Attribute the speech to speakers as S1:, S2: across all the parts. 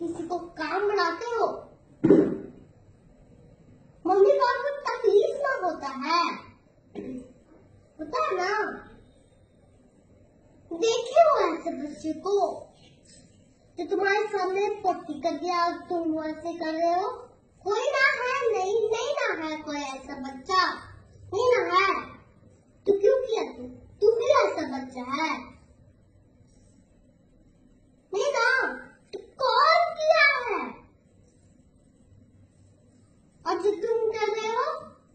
S1: किसी को काम बनाते हो, मम्मी पापा को तकलीफ ना होता है ना। देखे हो ऐसे बच्चे को जो तुम्हारे सामने पट्टी कर दिया, तुम वैसे कर रहे हो। कोई ना है, नहीं ना है कोई ऐसा बच्चा, नहीं ना है। तो क्यों किया तू भी ऐसा बच्चा है, नहीं ना। तो कौन किया है? और जो तुम कर रहे हो,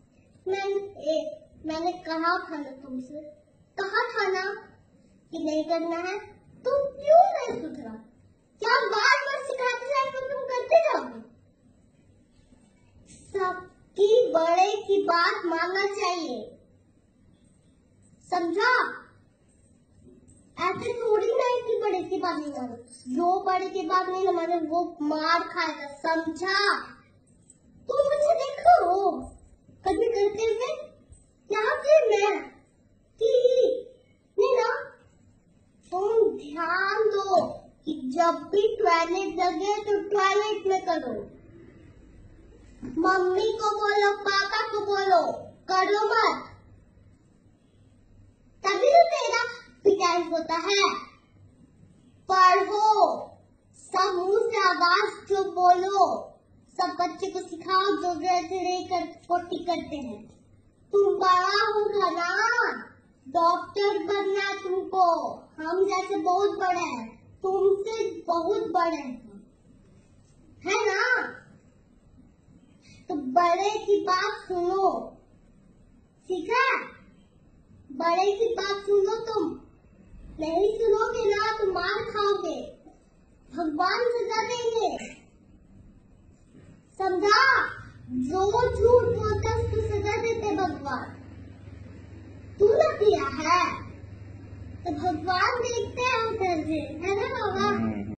S1: मैंने कहा था ना तुमसे, कहा था ना कि नहीं करना है। तुम क्यों नहीं सुधरा? क्या बार बार सिखाते जाए तो तुम करते जाओगे? सबकी बड़े की बात मानना चाहिए, समझा? ऐसे थोड़ी ना कि बड़े की बात नहीं मानो, जो बड़े की बात नहीं माने वो मार खाएगा, समझा? तुम मुझे देखो कभी करते हुए, यहाँ पे मैं कि नहीं ना। तुम ध्यान दो कि जब भी टॉयलेट लगे तो टॉयलेट में करो। मम्मी को बोलो, पापा को बोलो, करो मत, तभी तो तेरा पिटाई होता है। पढ़ो, सब मुंह से आवाज जो बोलो, सब बच्चे को सिखाओ जो जैसे पोटी करते हैं। तुम बड़ा होगा ना, डॉक्टर बनना है तुमको, हम जैसे बहुत बड़े हैं, तुमसे बहुत बड़े हैं, है ना। तो बड़े की बात सुनो, सीखा? बड़े की बात सुनो, तुम नहीं सुनोगे ना तो मार खाओगे, भगवान सजा देंगे, समझा? जो झूठ बोलता है उसको सजा देते भगवान। तूने किया है तो भगवान देखते हैं उधर से, है ना बाबा?